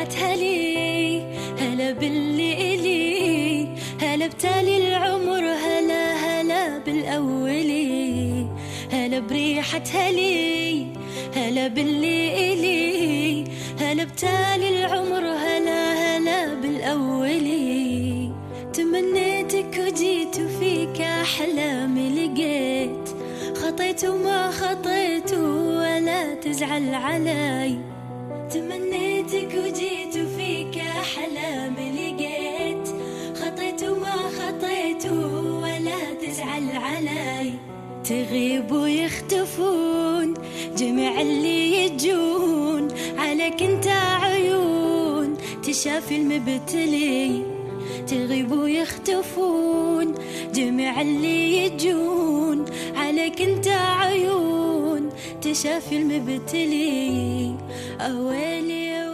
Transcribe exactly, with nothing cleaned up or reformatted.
بريحتها لي، هلا باللي إلي، هلا بتالي العمر، هلا هلا بالأولي، هلا بريحتها لي، هلا باللي إلي، هلا بتالي العمر، هلا هلا بالأولي. تمنيتك وجيت وفيك أحلامي لقيت، خطيت وما خطيت ولا تزعل علي. تمنيتك وجيت وفيك أحلامي لقيت، خطيت وما خطيت ولا تزعل علي. تغيب ويختفون جميع اللي يجون، عليك انت عيون تشافي المبتلي. تغيب ويختفون جميع اللي يجون، عليك انت عيون تشافي المبتلي. أويلي